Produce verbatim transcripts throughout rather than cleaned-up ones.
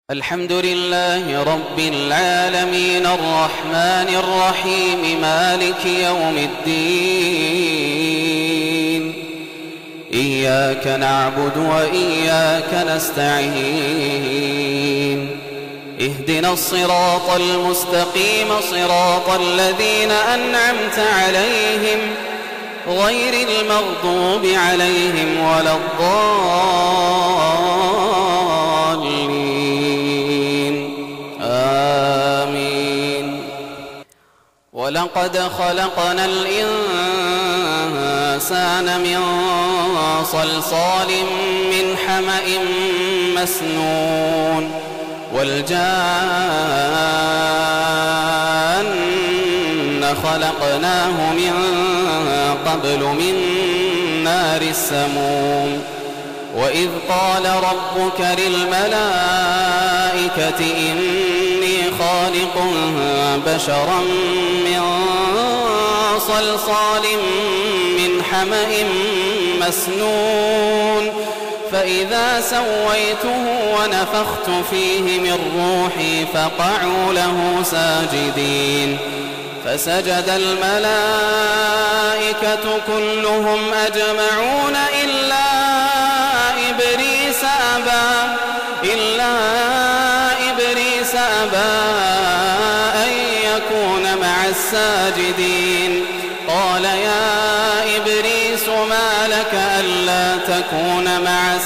الحمد لله رب العالمين الرحمن الرحيم مالك يوم الدين إياك نعبد وإياك نستعين اهدنا الصراط المستقيم صراط الذين أنعمت عليهم غير المغضوب عليهم ولا الضالين آمين. ولقد خلقنا الإنسان من صلصال من حمأ مسنون والجان خلقناه من قبل من نار السموم. وإذ قال ربك للملائكة إني خالق بشرا من صلصال من حمأ مسنون فإذا سويته ونفخت فيه من روحي فقعوا له ساجدين فسجد الملائكة كلهم أجمعون إلا إبليس أبى إلا إبليس أبى أن يكون مع الساجدين. قال يا إبليس ما لك ألا تكون مع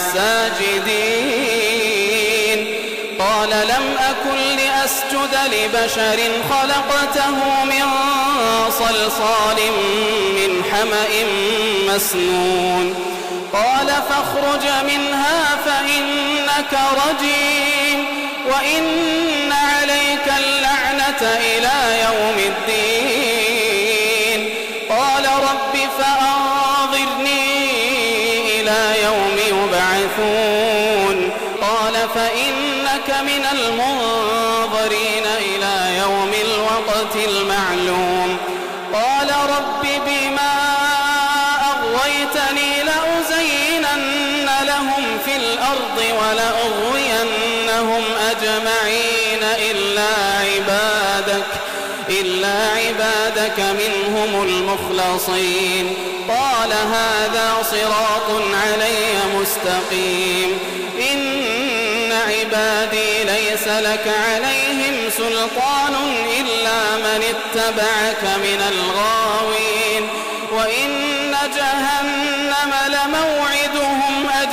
الساجدين؟ قال لم أكن لأسجد لبشر خلقته من صلصال من حمأ مسنون. قال فاخرج منها فإنك رجيم وإن عليك اللعنة إلى يوم الدين. قال رب فأنظرني إلى يوم يبعثون. قال فإنك من المنظرين إلى يوم الوقت المعلوم. قال رب بما أغويتني لأزينن لهم في الأرض ولأغوينهم أجمعين إلا عبادك إلا عبادك منهم المخلصين. قال هذا صراط علي مستقيم إن عبادي ليس لك عليهم سلطان إلا من اتبعك من الغاوين. وإن جهنم لموعدهم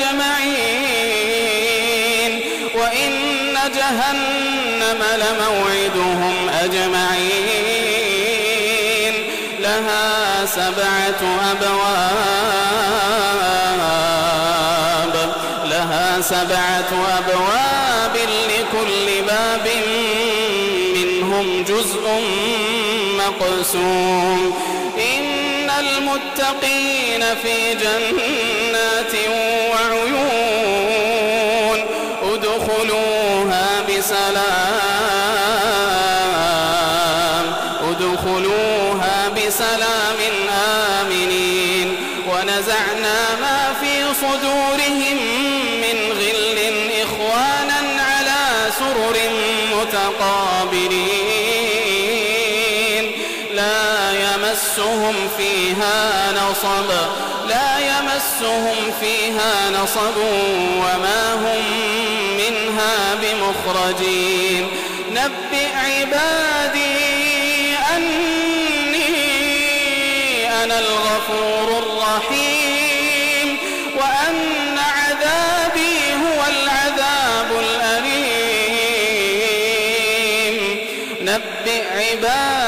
أجمعين وإن جهنم لموعدهم أجمعين لها سبعة أبواب لها سبعة أبواب لكل باب منهم جزء مقسوم. إن المتقين في جنات وعيون ادخلوها بسلام ادخلوها بسلام آمنين. ونزعنا ما في صدورهم من غل إخوانا على سرر متقابلين لا يمسهم فيها نصب لا يمسهم فيها نصب وما هم منها بمخرجين. نبئ عبادي أني أنا الغفور الرحيم وأن عذابي هو العذاب الأليم. نبئ عبادي